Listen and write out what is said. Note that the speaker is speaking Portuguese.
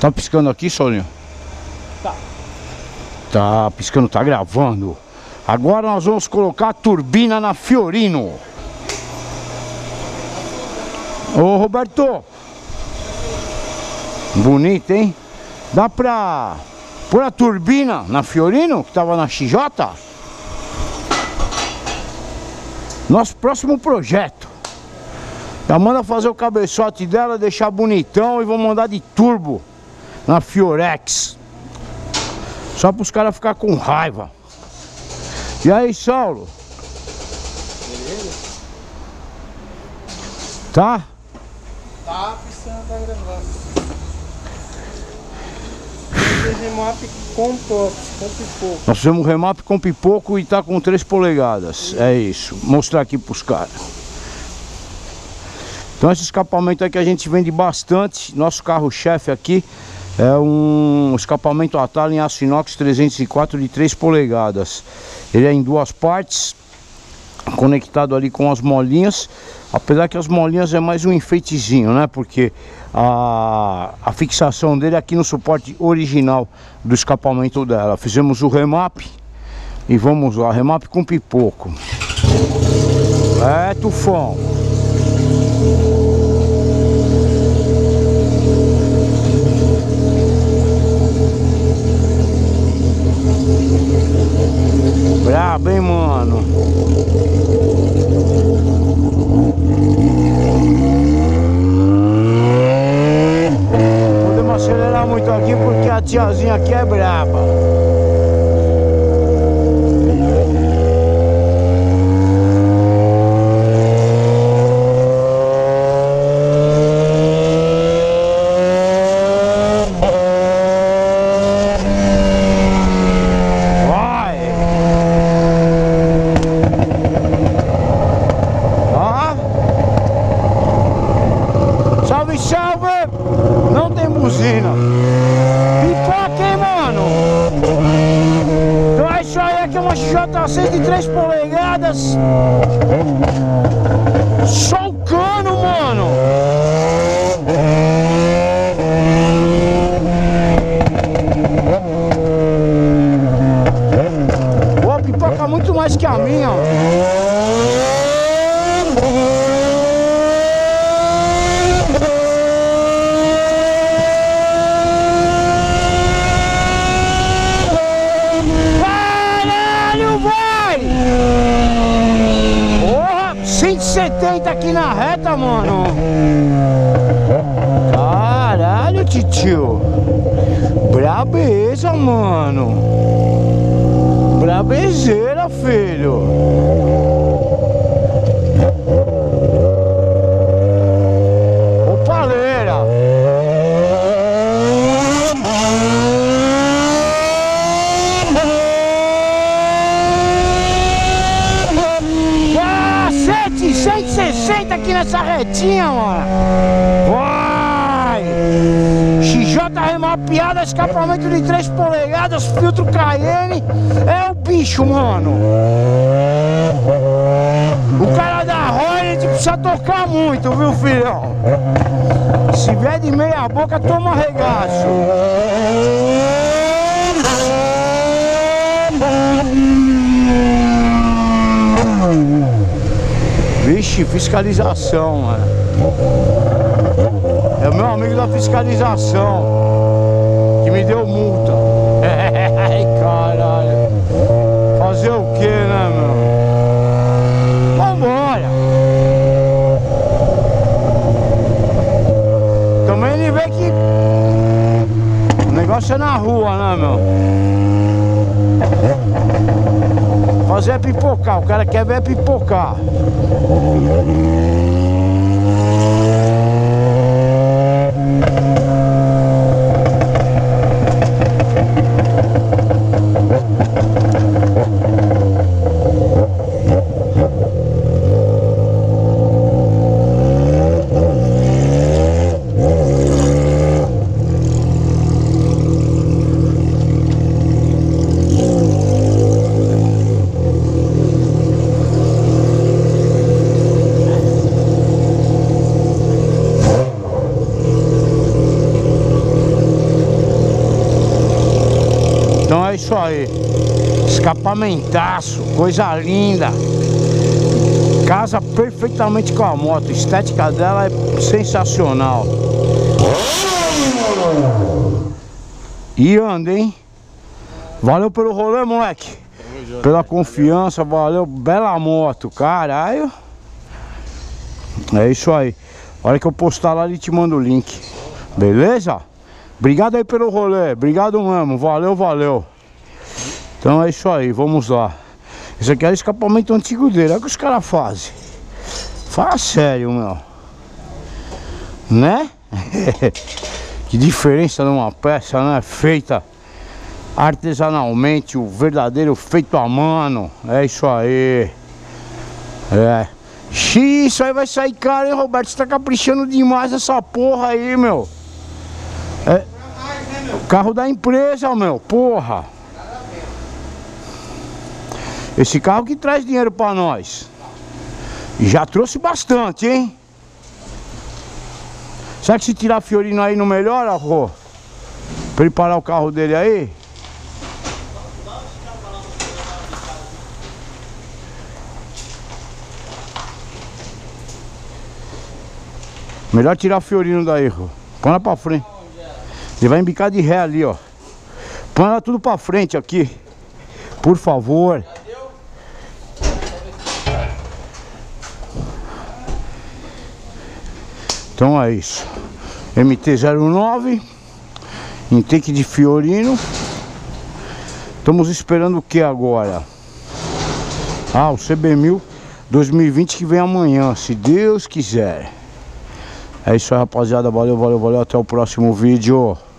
Tá piscando aqui, Solinho? Tá. Tá piscando, tá gravando. Agora nós vamos colocar a turbina na Fiorino. Ô Roberto, bonito, hein? Dá pra pôr a turbina na Fiorino, que tava na XJ? Nosso próximo projeto. Já manda fazer o cabeçote dela, deixar bonitão e vou mandar de turbo na Fiorex. Só para os caras ficar com raiva. E aí, Saulo? Beleza? Tá? Tá precisando, tá gravando. Remap com pipoco. Nós fizemos remap com pipoco e tá com 3 polegadas. É isso. Vou mostrar aqui pros caras. Então esse escapamento aqui a gente vende bastante. Nosso carro-chefe aqui é um escapamento atalho em aço inox 304 de 3 polegadas. Ele é em 2 partes, conectado ali com as molinhas. Apesar que as molinhas é mais um enfeitezinho, né? Porque a fixação dele é aqui no suporte original do escapamento dela. Fizemos o remap e vamos lá, remap com pipoco. É, tufão. Brabo, hein, mano? Podemos acelerar muito aqui porque a tiazinha aqui é braba. Não tem buzina. Pipoca, hein, mano? Então é isso aí, aqui é uma XJ6 de 3 polegadas. Só o cano, mano. Pô, pipoca muito mais que a minha, ó. Porra, 170 aqui na reta, mano. Caralho, titio. Brabeza, mano. Brabezeira, filho. Opaleira. Cacete, 160 aqui nessa retinha, mano. Vai! XJ remapeada, escapamento de 3 polegadas, filtro Cayenne. É o bicho, mano. O cara da Hornet precisa tocar muito, viu, filhão? Se vier de meia boca, toma regaço. Vixe, fiscalização, mano. É o meu amigo da fiscalização que me deu multa. Ai, caralho. Fazer o que, né, meu? Vambora. Também ele vê que o negócio é na rua, né, meu? Fazer é pipocar, o cara quer ver é pipocar. isso aí. Escapamentaço, coisa linda. Casa perfeitamente com a moto. A estética dela é sensacional. E anda, hein? Valeu pelo rolê, moleque. Pela confiança, valeu. Bela moto, caralho. É isso aí. A hora que eu postar lá, ele te manda o link. Beleza? Obrigado aí pelo rolê. Obrigado mesmo. Valeu, valeu. Então é isso aí, vamos lá. Esse aqui é o escapamento antigo dele. Olha o que os caras fazem. Fala sério, meu. Né? Que diferença numa peça, né? Feita artesanalmente, o verdadeiro feito à mano. É isso aí. É. Xiii, isso aí vai sair caro, hein, Roberto? Você tá caprichando demais nessa porra aí, meu. É. Carro da empresa, meu. Porra. Esse carro que traz dinheiro pra nós. E já trouxe bastante, hein? Será que se tirar Fiorino aí não melhora, Rô? Pra ele parar o carro dele aí? Melhor tirar o Fiorino daí, Rô. Põe ela pra frente. Ele vai embicar de ré ali, ó. Põe ela tudo pra frente aqui. Por favor. Então é isso. MT-09 intake de Fiorino. Estamos esperando o que agora? Ah, o CB1000 2020 que vem amanhã, se Deus quiser. É isso aí, rapaziada. Valeu, valeu, valeu. Até o próximo vídeo.